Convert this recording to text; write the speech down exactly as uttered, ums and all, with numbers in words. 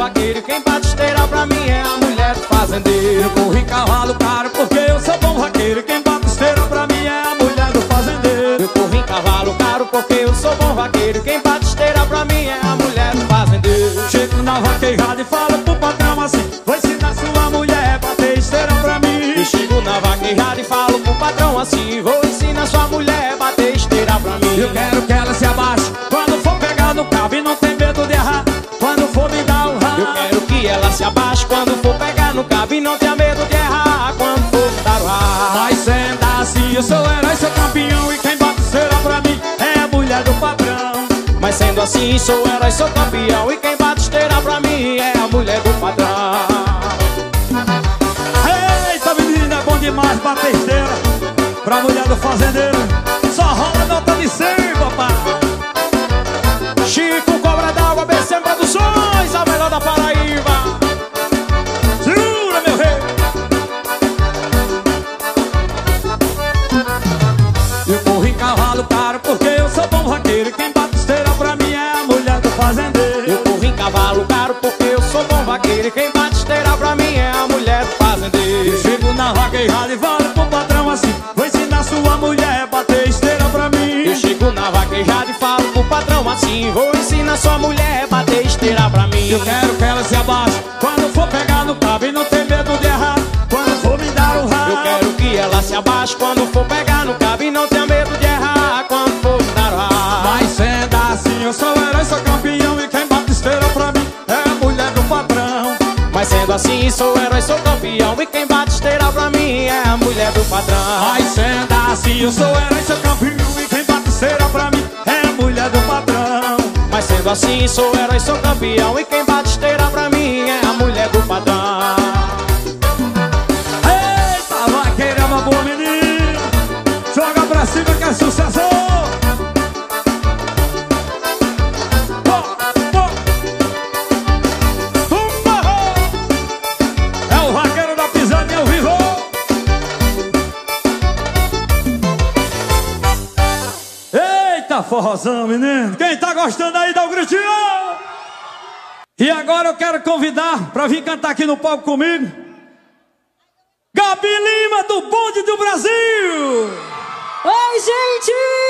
vaqueiro, quem bate esteira pra mim é a mulher do fazendeiro. Eu corro em cavalo caro porque eu sou bom vaqueiro, quem bate esteira pra mim é a mulher do fazendeiro. Eu corro em cavalo caro porque eu sou bom vaqueiro, quem bate esteira pra mim é a mulher do fazendeiro. Chego na vaquejada e falo pro patrão assim: vou ensinar sua mulher a bater esteira pra mim. Eu chego na vaquejada e falo pro patrão assim: vou ensinar sua mulher a bater esteira pra mim. Eu quero que ela se abaixe quando for pegar no cabo e não tem medo de errar quando for me dar um rabo. Eu quero que ela se abaixe quando for pegar no cabo e não tenha medo de errar quando for me dar o rabo. Mas sendo assim, eu sou herói, sou campeão, e quem bate esteira pra mim é a mulher do patrão. Mas sendo assim, sou herói, sou campeão, e quem bate esteira pra mim é a mulher do patrão. Eita, menina, é bom demais bater esteira pra mulher do fazendeiro. Só rola nota de cem, papai. Chico, Cobra d'Água, B C M Produções, a melhor da Paraíba. Segura, meu rei. Eu corro em cavalo caro porque eu sou bom vaqueiro, quem bate esteira pra mim é a mulher do fazendeiro. Eu corro em cavalo caro porque eu sou bom vaqueiro, e quem bate esteira pra mim é a mulher do fazendeiro. Eu chego na vaquejada e falo pro patrão assim: vou ensinar sua mulher a bater esteira pra mim. Eu chego na vaquejada e falo pro patrão assim: vou ensinar sua mulher a bater esteira pra mim. Eu quero que ela se abaixe quando for pegar no cabo e não tem medo de errar quando for me dar um rabo. Eu quero que ela se abaixe quando for pegar no cabo e não tenha medo de errar quando for me dar o rabo. Mas sendo assim, eu sou herói, sou campeão, e quem bate esteira pra mim é a mulher do patrão. Mas sendo assim, sou herói, sou campeão, e quem bate esteira pra mim é a mulher do patrão. Mas sendo assim, eu sou herói, sou campeão, e quem bate esteira pra mim é a mulher do patrão. Mas sendo assim, sou herói, sou campeão, e quem bate esteira pra mim é a mulher do patrão. Eita, vaqueira é uma boa menina, joga pra cima que é sucesso. É o vaqueiro da pisadinha ao vivo. Eita, forrozão, menino. Quem tá gostando aí, dá um gritinho. E agora eu quero convidar pra vir cantar aqui no palco comigo Gabi Lima, do Bonde do Brasil. Oi, gente!